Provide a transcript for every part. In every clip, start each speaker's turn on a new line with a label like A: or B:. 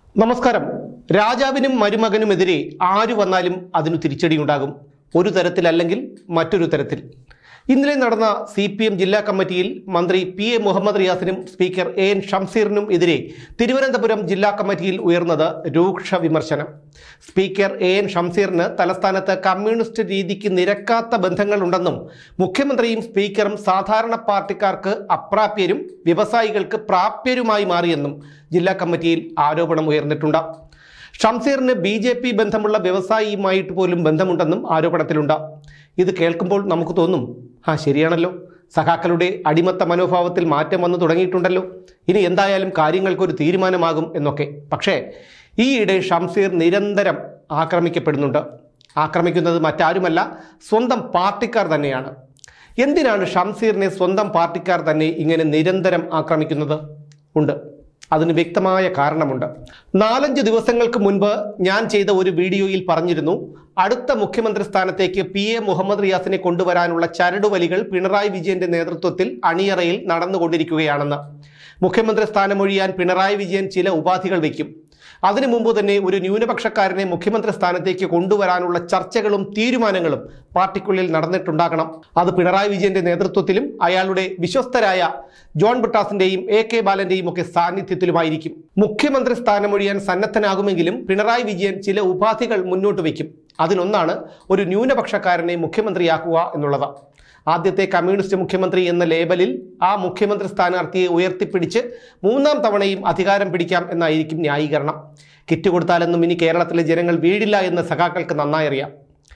A: നമസ്കാരം. രാജാവിനും മരുമകനുമെതിരെ ആരു വന്നാലും അതിനു തിരിച്ചടിയുണ്ടാകും. ഒരു തരത്തിലല്ലെങ്കിൽ മറ്റൊരു തരത്തിൽ. ഇന്നലെ നടന്ന CPM ജില്ലാ കമ്മിറ്റിയിൽ മന്ത്രി PA മുഹമ്മദ് റിയാസിനും സ്പീക്കർ AN ഷംസീറിനും എതിരെ തിരുവനന്തപുരം ജില്ലാ കമ്മിറ്റിയിൽ ഉയർന്നത് രൂക്ഷ വിമർശനം. സ്പീക്കർ AN ഷംസീറിന് തലസ്ഥാനത്ത് കമ്മ്യൂണിസ്റ്റ് രീതിക്ക് നിരക്കാത്ത ബന്ധങ്ങളുണ്ടെന്നും മുഖ്യമന്ത്രിയും സ്പീക്കറും സാധാരണ പാർട്ടിക്കാർക്ക് അപ്രാപ്യരും വ്യവസായികൾക്ക് പ്രാപ്യരുമായി മാറിയെന്നും ജില്ലാ കമ്മിറ്റിയിൽ ആരോപണം ഉയർന്നിട്ടുണ്ട്. ഷംസീറിന് BJP ബന്ധമുള്ള വ്യവസായിയുമായിട്ട് പോലും ബന്ധമുണ്ടെന്നും ആരോപണത്തിലുണ്ട്. ഇത് കേൾക്കുമ്പോൾ നമുക്ക് തോന്നും, ശരിയാണല്ലോ, സഖാക്കളുടെ അടിമത്ത മനോഭാവത്തിൽ മാറ്റം വന്നു തുടങ്ങിയിട്ടുണ്ടല്ലോ, ഇനി എന്തായാലും കാര്യങ്ങൾക്കൊരു തീരുമാനമാകും എന്നൊക്കെ. പക്ഷേ ഈയിടെ ഷംസീർ നിരന്തരം ആക്രമിക്കപ്പെടുന്നുണ്ട്. ആക്രമിക്കുന്നത് മറ്റാരുമല്ല, സ്വന്തം പാർട്ടിക്കാർ തന്നെയാണ്. എന്തിനാണ് ഷംസീറിനെ സ്വന്തം പാർട്ടിക്കാർ തന്നെ ഇങ്ങനെ നിരന്തരം ആക്രമിക്കുന്നത്? ഉണ്ട്, അതിന് വ്യക്തമായ കാരണമുണ്ട്. 4-5 ദിവസങ്ങൾക്ക് മുൻപ് ഞാൻ ചെയ്ത ഒരു വീഡിയോയിൽ പറഞ്ഞിരുന്നു, അടുത്ത മുഖ്യമന്ത്രി സ്ഥാനത്തേക്ക് PA മുഹമ്മദ് റിയാസിനെ കൊണ്ടുവരാനുള്ള ചരടുവലികൾ പിണറായി വിജയന്റെ നേതൃത്വത്തിൽ അണിയറയിൽ നടന്നുകൊണ്ടിരിക്കുകയാണെന്ന്. മുഖ്യമന്ത്രി സ്ഥാനമൊഴിയാൻ പിണറായി വിജയൻ ചില ഉപാധികൾ വയ്ക്കും. അതിനു മുമ്പ് തന്നെ ഒരു ന്യൂനപക്ഷക്കാരനെ മുഖ്യമന്ത്രി സ്ഥാനത്തേക്ക് കൊണ്ടുവരാനുള്ള ചർച്ചകളും തീരുമാനങ്ങളും പാർട്ടിക്കുള്ളിൽ നടന്നിട്ടുണ്ടാകണം. അത് പിണറായി വിജയന്റെ നേതൃത്വത്തിലും അയാളുടെ വിശ്വസ്തരായ ജോൺ ബ്രിട്ടാസിന്റെയും AK ബാലന്റെയും ഒക്കെ സാന്നിധ്യത്തിലുമായിരിക്കും. മുഖ്യമന്ത്രി സ്ഥാനമൊഴിയാൻ സന്നദ്ധനാകുമെങ്കിലും പിണറായി വിജയൻ ചില ഉപാധികൾ മുന്നോട്ട് വയ്ക്കും. അതിലൊന്നാണ് ഒരു ന്യൂനപക്ഷക്കാരനെ മുഖ്യമന്ത്രിയാക്കുക എന്നുള്ളത്. ആദ്യത്തെ കമ്മ്യൂണിസ്റ്റ് മുഖ്യമന്ത്രി എന്ന ലേബലിൽ ആ മുഖ്യമന്ത്രി സ്ഥാനാർത്ഥിയെ ഉയർത്തിപ്പിടിച്ച് 3ാം തവണയും അധികാരം പിടിക്കാം എന്നായിരിക്കും ന്യായീകരണം. കിറ്റ് കൊടുത്താലൊന്നും ഇനി കേരളത്തിലെ ജനങ്ങൾ വീഴില്ല എന്ന് സഖാക്കൾക്ക് നന്നായി അറിയാം.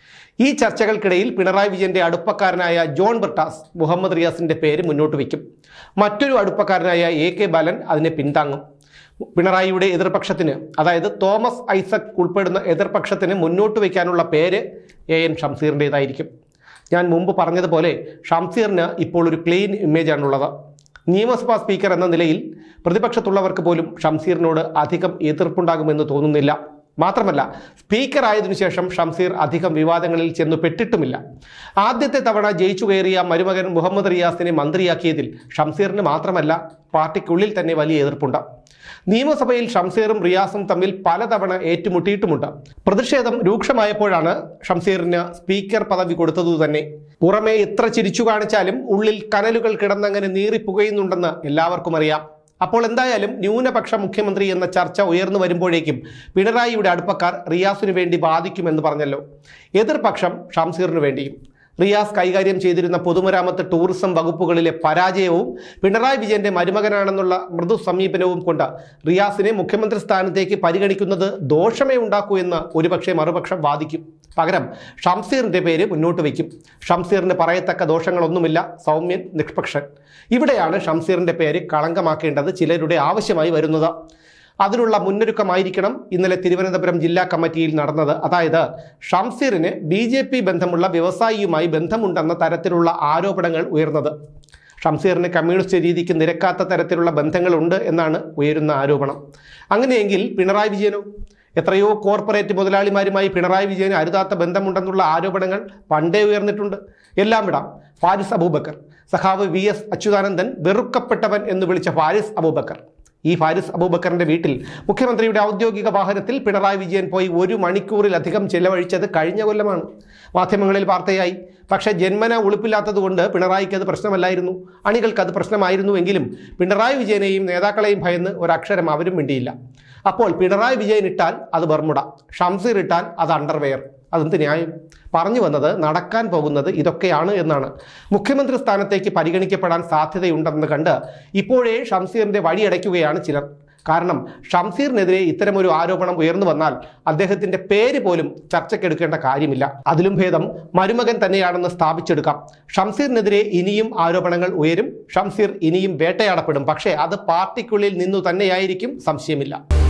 A: ഈ ചർച്ചകൾക്കിടയിൽ പിണറായി വിജയന്റെ അടുപ്പക്കാരനായ ജോൺ ബ്രിട്ടാസ് മുഹമ്മദ് റിയാസിന്റെ പേര് മുന്നോട്ട് വയ്ക്കും. മറ്റൊരു അടുപ്പക്കാരനായ AK ബാലൻ അതിനെ പിന്താങ്ങും. പിണറായിയുടെ എതിർപക്ഷത്തിന്, അതായത് തോമസ് ഐസക് ഉൾപ്പെടുന്ന എതിർപക്ഷത്തിന് മുന്നോട്ട് വയ്ക്കാനുള്ള പേര് AN ഷംസീറിൻ്റെതായിരിക്കും. ഞാൻ മുമ്പ് പറഞ്ഞതുപോലെ ഷംസീറിന് ഇപ്പോൾ ഒരു ക്ലീൻ ഇമേജാണുള്ളത്. നിയമസഭാ സ്പീക്കർ എന്ന നിലയിൽ പ്രതിപക്ഷത്തുള്ളവർക്ക് പോലും ഷംസീറിനോട് അധികം എതിർപ്പുണ്ടാകുമെന്ന് തോന്നുന്നില്ല. മാത്രമല്ല, സ്പീക്കർ ആയതിനു ശേഷം ഷംസീർ അധികം വിവാദങ്ങളിൽ ചെന്നു പെട്ടിട്ടുമില്ല. ആദ്യത്തെ തവണ ജയിച്ചു കയറിയ മരുമകൻ മുഹമ്മദ് റിയാസിനെ മന്ത്രിയാക്കിയതിൽ ഷംസീറിന് മാത്രമല്ല പാർട്ടിക്കുള്ളിൽ തന്നെ വലിയ എതിർപ്പുണ്ട്. നിയമസഭയിൽ ഷംസീറും റിയാസും തമ്മിൽ പലതവണ ഏറ്റുമുട്ടിയിട്ടുമുണ്ട്. പ്രതിഷേധം രൂക്ഷമായപ്പോഴാണ് ഷംസീറിന് സ്പീക്കർ പദവി കൊടുത്തതു തന്നെ. പുറമെ എത്ര ചിരിച്ചു കാണിച്ചാലും ഉള്ളിൽ കനലുകൾ കിടന്നങ്ങനെ നീറിപ്പുകയുന്നുണ്ടെന്ന് എല്ലാവർക്കും അറിയാം. അപ്പോൾ എന്തായാലും ന്യൂനപക്ഷ മുഖ്യമന്ത്രി എന്ന ചർച്ച ഉയർന്നു വരുമ്പോഴേക്കും പിണറായിയുടെ അടുപ്പക്കാർ റിയാസിനു വേണ്ടി വാദിക്കുമെന്ന് പറഞ്ഞല്ലോ. എതിർപക്ഷം ഷംസീറിനു വേണ്ടിയും. റിയാസ് കൈകാര്യം ചെയ്തിരുന്ന പൊതുമരാമത്ത്, ടൂറിസം വകുപ്പുകളിലെ പരാജയവും പിണറായി വിജയന്റെ മരുമകനാണെന്നുള്ള മൃദു സമീപനവും കൊണ്ട് റിയാസിനെ മുഖ്യമന്ത്രി സ്ഥാനത്തേക്ക് പരിഗണിക്കുന്നത് ദോഷമേ ഉണ്ടാക്കൂ എന്ന് ഒരുപക്ഷെ മറുപക്ഷം വാദിക്കും. പകരം ഷംസീറിന്റെ പേര് മുന്നോട്ട് വയ്ക്കും. ഷംസീറിന് പറയത്തക്ക ദോഷങ്ങളൊന്നുമില്ല, സൗമ്യൻ, നിഷ്പക്ഷൻ. ഇവിടെയാണ് ഷംസീറിന്റെ പേര് കളങ്കമാക്കേണ്ടത് ചിലരുടെ ആവശ്യമായി വരുന്നത്. അതിനുള്ള മുന്നൊരുക്കമായിരിക്കണം ഇന്നലെ തിരുവനന്തപുരം ജില്ലാ കമ്മിറ്റിയിൽ നടന്നത്. അതായത് ഷംസീറിന് BJP ബന്ധമുള്ള വ്യവസായിയുമായി ബന്ധമുണ്ടെന്ന തരത്തിലുള്ള ആരോപണങ്ങൾ ഉയർന്നത്. ഷംസീറിന് കമ്മ്യൂണിസ്റ്റ് രീതിക്ക് നിരക്കാത്ത തരത്തിലുള്ള ബന്ധങ്ങളുണ്ട് എന്നാണ് ഉയരുന്ന ആരോപണം. അങ്ങനെയെങ്കിൽ പിണറായി വിജയനോ? എത്രയോ കോർപ്പറേറ്റ് മുതലാളിമാരുമായി പിണറായി വിജയന് അരുതാത്ത ബന്ധമുണ്ടെന്നുള്ള ആരോപണങ്ങൾ പണ്ടേ ഉയർന്നിട്ടുണ്ട്. എല്ലാം വിടാം. ഫാരിസ് അബൂബക്കർ, സഖാവ് VS അച്യുതാനന്ദൻ വെറുക്കപ്പെട്ടവൻ എന്ന് വിളിച്ച ഫാരിസ് അബൂബക്കർ. ഈ ഫാരിസ് അബൂബക്കറിന്റെ വീട്ടിൽ മുഖ്യമന്ത്രിയുടെ ഔദ്യോഗിക വാഹനത്തിൽ പിണറായി വിജയൻ പോയി 1 മണിക്കൂറിലധികം ചെലവഴിച്ചത് കഴിഞ്ഞ കൊല്ലമാണ്. മാധ്യമങ്ങളിൽ വാർത്തയായി. പക്ഷേ ജന്മന ഉളുപ്പില്ലാത്തതുകൊണ്ട് പിണറായിക്ക് അത് പ്രശ്നമല്ലായിരുന്നു. അണികൾക്ക് അത് പ്രശ്നമായിരുന്നുവെങ്കിലും പിണറായി വിജയനെയും നേതാക്കളെയും ഭയന്ന് ഒരക്ഷരം അവരും മിണ്ടിയില്ല. അപ്പോൾ പിണറായി വിജയൻ ഇട്ടാൽ അത് ബർമുട, ഷംസീർ ഇട്ടാൽ അത് അണ്ടർവെയർ. അതെന്ത് ന്യായം? പറഞ്ഞു വന്നത് നടക്കാൻ പോകുന്നത് ഇതൊക്കെയാണ് എന്നാണ്. മുഖ്യമന്ത്രി സ്ഥാനത്തേക്ക് പരിഗണിക്കപ്പെടാൻ സാധ്യതയുണ്ടെന്ന് കണ്ട് ഇപ്പോഴേ ഷംസീറിന്റെ വഴിയടയ്ക്കുകയാണ് ചിലർ. കാരണം ഷംസീറിനെതിരെ ഇത്തരമൊരു ആരോപണം ഉയർന്നു വന്നാൽ അദ്ദേഹത്തിന്റെ പേര് പോലും ചർച്ചയ്ക്കെടുക്കേണ്ട കാര്യമില്ല. അതിലും ഭേദം മരുമകൻ തന്നെയാണെന്ന് സ്ഥാപിച്ചെടുക്കാം. ഷംസീറിനെതിരെ ഇനിയും ആരോപണങ്ങൾ ഉയരും. ഷംസീർ ഇനിയും വേട്ടയാടപ്പെടും. പക്ഷേ അത് പാർട്ടിക്കുള്ളിൽ നിന്നു തന്നെയായിരിക്കും, സംശയമില്ല.